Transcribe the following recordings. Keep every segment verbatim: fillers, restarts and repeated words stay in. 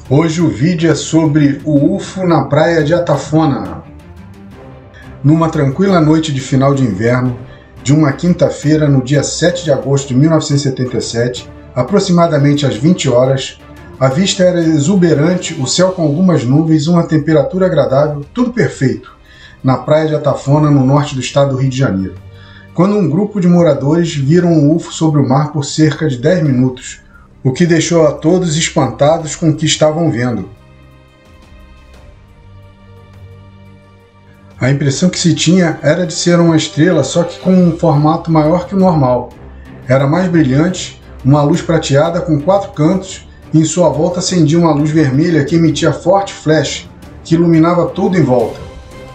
Hoje o vídeo é sobre o U F O na praia de Atafona. Numa tranquila noite de final de inverno, de uma quinta-feira, no dia sete de agosto de mil novecentos e setenta e sete, aproximadamente às vinte horas, a vista era exuberante, o céu com algumas nuvens, uma temperatura agradável, tudo perfeito, na praia de Atafona, no norte do estado do Rio de Janeiro, quando um grupo de moradores viram um U F O sobre o mar por cerca de dez minutos, o que deixou a todos espantados com o que estavam vendo. A impressão que se tinha era de ser uma estrela, só que com um formato maior que o normal. Era mais brilhante, uma luz prateada com quatro cantos, e em sua volta acendia uma luz vermelha que emitia forte flash, que iluminava tudo em volta.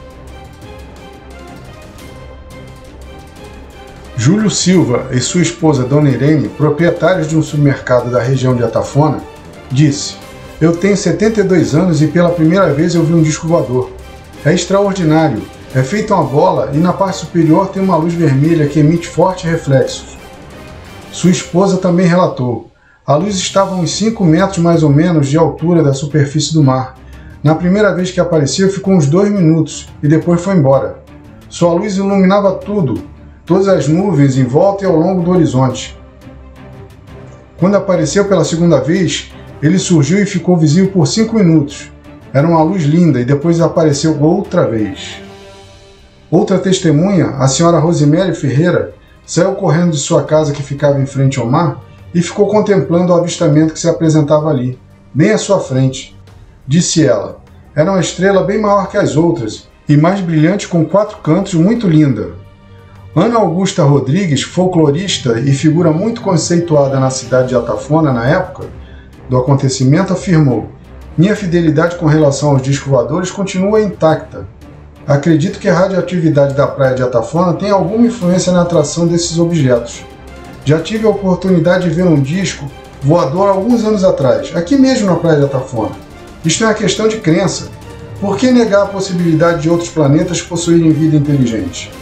Júlio Silva e sua esposa Dona Irene, proprietários de um supermercado da região de Atafona, disse: "Eu tenho setenta e dois anos e pela primeira vez eu vi um disco voador. É extraordinário, é feito uma bola e na parte superior tem uma luz vermelha que emite fortes reflexos." Sua esposa também relatou: "A luz estava a uns cinco metros mais ou menos de altura da superfície do mar. Na primeira vez que apareceu ficou uns dois minutos e depois foi embora. Sua luz iluminava tudo, todas as nuvens em volta e ao longo do horizonte. Quando apareceu pela segunda vez, ele surgiu e ficou visível por cinco minutos. Era uma luz linda e depois apareceu outra vez." Outra testemunha, a senhora Rosemary Ferreira, saiu correndo de sua casa que ficava em frente ao mar e ficou contemplando o avistamento que se apresentava ali, bem à sua frente. Disse ela: "Era uma estrela bem maior que as outras e mais brilhante, com quatro cantos, muito linda." Ana Augusta Rodrigues, folclorista e figura muito conceituada na cidade de Atafona na época do acontecimento, afirmou: "Minha fidelidade com relação aos discos voadores continua intacta. Acredito que a radioatividade da praia de Atafona tem alguma influência na atração desses objetos. Já tive a oportunidade de ver um disco voador alguns anos atrás, aqui mesmo na praia de Atafona. Isto é uma questão de crença. Por que negar a possibilidade de outros planetas possuírem vida inteligente?"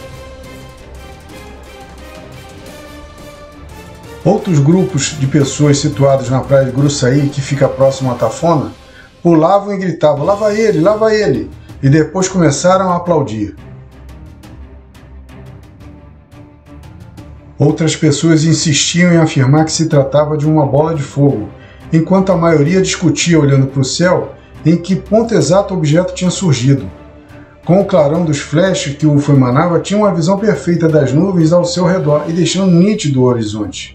Outros grupos de pessoas situados na praia de Gruçaí, que fica próximo a Atafona, pulavam e gritavam: "Lá vai ele, lá vai ele!" e depois começaram a aplaudir. Outras pessoas insistiam em afirmar que se tratava de uma bola de fogo, enquanto a maioria discutia, olhando para o céu, em que ponto exato o objeto tinha surgido. Com o clarão dos flashes que o U F O emanava, tinha uma visão perfeita das nuvens ao seu redor e deixando nítido o horizonte.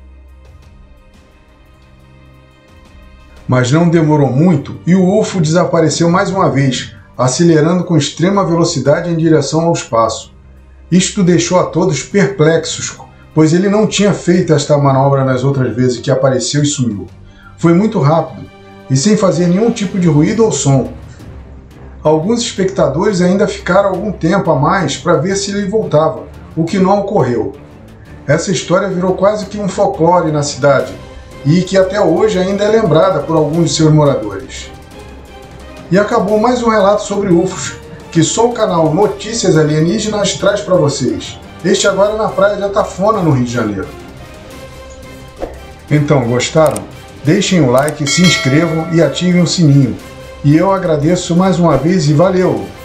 Mas não demorou muito e o U F O desapareceu mais uma vez, acelerando com extrema velocidade em direção ao espaço. Isto deixou a todos perplexos, pois ele não tinha feito esta manobra nas outras vezes que apareceu e sumiu. Foi muito rápido e sem fazer nenhum tipo de ruído ou som. Alguns espectadores ainda ficaram algum tempo a mais para ver se ele voltava, o que não ocorreu. Essa história virou quase que um folclore na cidade, e que até hoje ainda é lembrada por alguns de seus moradores. E acabou mais um relato sobre U F Os, que só o canal Notícias Alienígenas traz para vocês. Este agora na praia de Atafona, no Rio de Janeiro. Então, gostaram? Deixem o like, se inscrevam e ativem o sininho. E eu agradeço mais uma vez e valeu!